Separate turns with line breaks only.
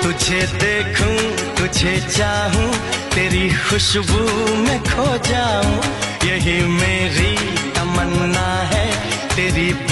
तुझे देखूं तुझे चाहूं, तेरी खुशबू में खो जाऊं, यही मेरी तमन्ना है, तेरी